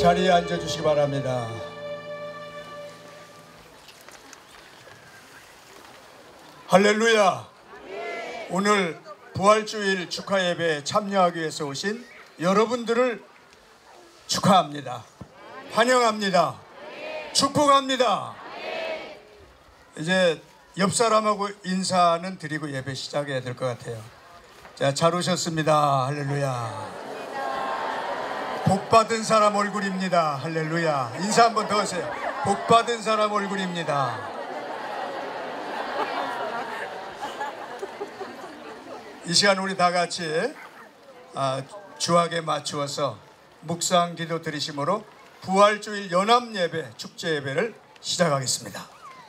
자리에 앉아주시기 바랍니다. 할렐루야. 오늘 부활주일 축하예배에 참여하기 위해서 오신 여러분들을 축하합니다. 환영합니다. 축복합니다. 이제 옆 사람하고 인사는 드리고 예배 시작해야 될 것 같아요. 자, 잘 오셨습니다. 할렐루야. 복 받은 사람 얼굴입니다. 할렐루야. 인사 한번 더 하세요. 복 받은 사람 얼굴입니다. 이 시간 우리 다 같이 주학에 맞추어서 묵상 기도 드리심으로 부활주일 연합예배 축제예배를 시작하겠습니다.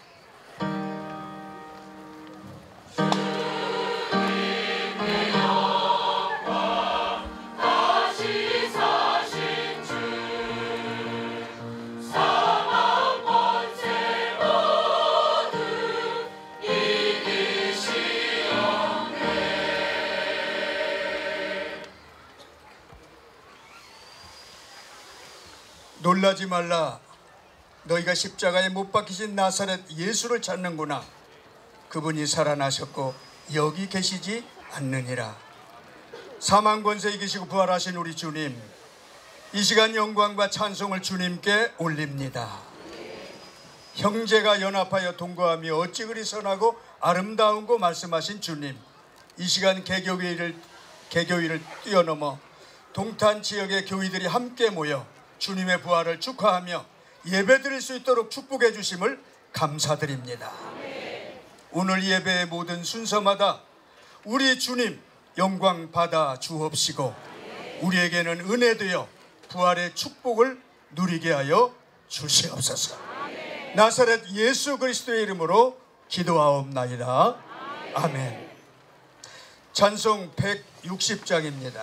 놀라지 말라. 너희가 십자가에 못 박히신 나사렛 예수를 찾는구나. 그분이 살아나셨고 여기 계시지 않느니라. 사망 권세 이기시고 부활하신 우리 주님, 이 시간 영광과 찬송을 주님께 올립니다. 형제가 연합하여 동거하며 어찌 그리 선하고 아름다운고 말씀하신 주님, 이 시간 개교일을 뛰어넘어 동탄 지역의 교회들이 함께 모여 주님의 부활을 축하하며 예배드릴 수 있도록 축복해 주심을 감사드립니다. 오늘 예배의 모든 순서마다 우리 주님 영광 받아 주옵시고 우리에게는 은혜 되어 부활의 축복을 누리게 하여 주시옵소서. 나사렛 예수 그리스도의 이름으로 기도하옵나이다. 아멘. 찬송 160장입니다.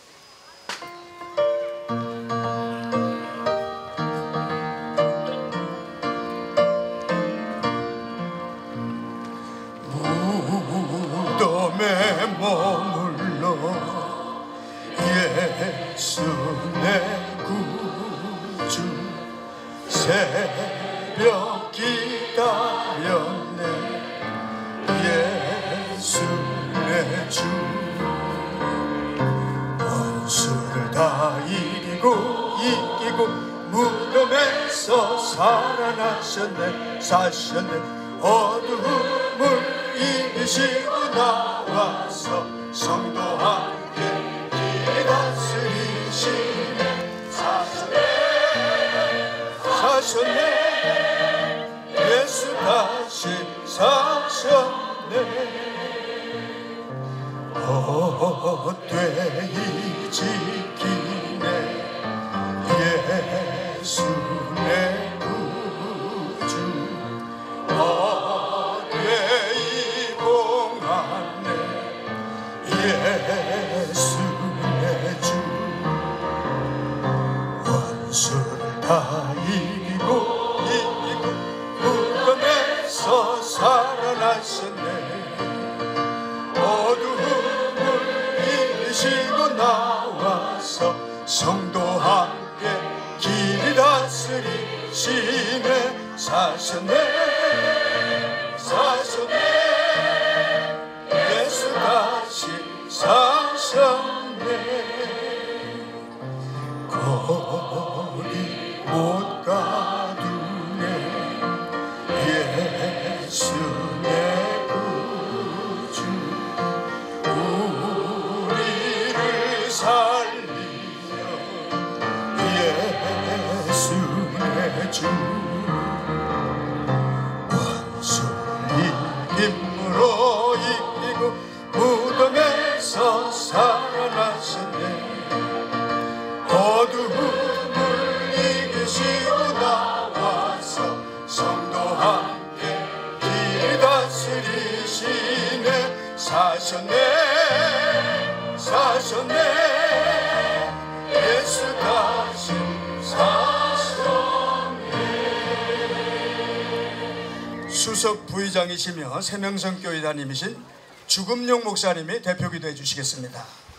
무덤에 머물러 예수 내 구주 새벽 기다렸네. 예수 내 주 원수를 다 이기고 무덤에서 살아나셨네. 사셨네. 어둠을 이기시고 나와서 성도 함께 길 다스리시네. 사셨네. 예수 다시 사셨네. 헛되이 지키네. 예수 내 구주 헛되이 봉하네. 예수 내 주 원수를 다 이기고 무덤에서 살아나셨네. 어둠을 이기시고 나와서 성도 함께 길 다스리시네. 사셨네. 예수 다시 사셨네. 거기 못 가두네. 예수 내 구주 우리를 살리며 예수 내 주 원수를 이김으로 이기고 무덤에서 살아나셨네. 어둠을 이기시고 나와서 성도 함께 길 다스리시네. 사셨네. 예수 다시 사셨네. 수석 부의장이시며 세명성교회 담임이신 주금용 목사님이 대표기도 해주시겠습니다.